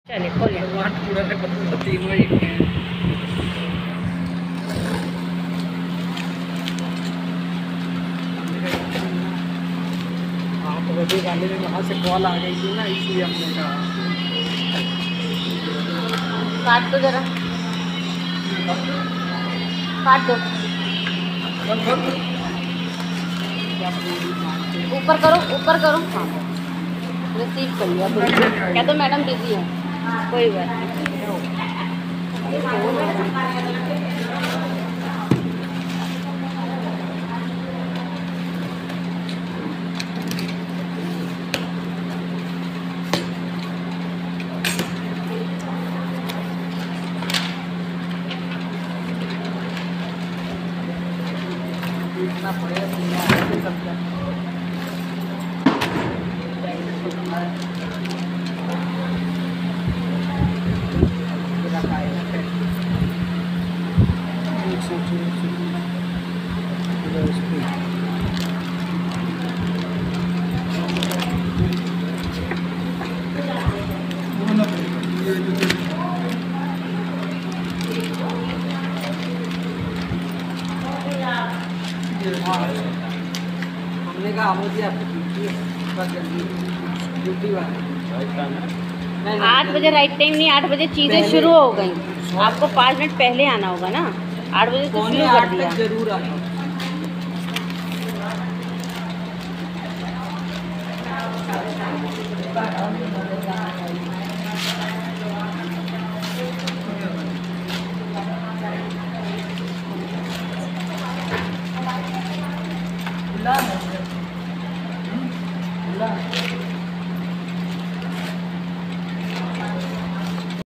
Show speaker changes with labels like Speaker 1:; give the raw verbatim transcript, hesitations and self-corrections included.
Speaker 1: चले खोलिए।
Speaker 2: बर्थडे वाले में वहाँ से कॉल आ गई थी ना, इसलिए हमने कहा
Speaker 1: काट दो जरा, काट दो, ऊपर करो ऊपर करो। हाँ रिसीव कर लिया। क्या तो मैडम बिजी है, कोई बात नहीं।
Speaker 2: इतना पड़ेगा हमने कहा मुझे आपकी ड्यूटी वाली
Speaker 1: आठ बजे राइट टाइम नहीं, आठ बजे चीज़ें शुरू हो गई। आपको पाँच मिनट पहले आना होगा ना, आठ बजे तो शुरू कर दिया।
Speaker 2: जरूर आना।